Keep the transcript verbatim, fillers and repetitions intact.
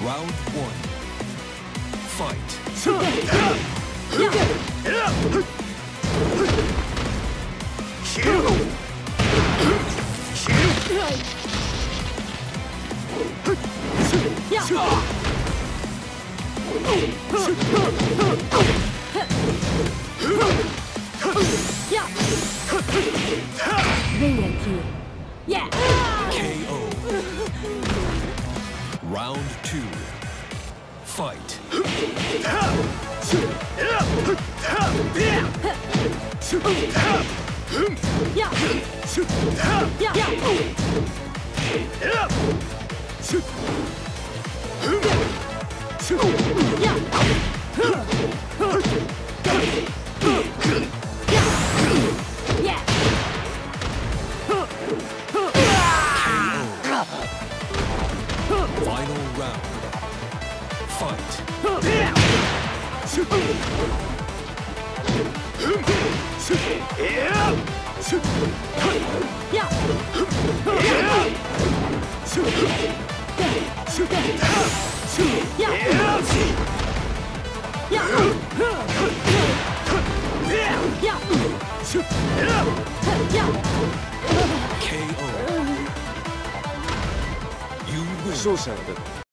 Round one. Fight. Yeah. K O. Round two. Fight. Final round. Fight. K O. You win.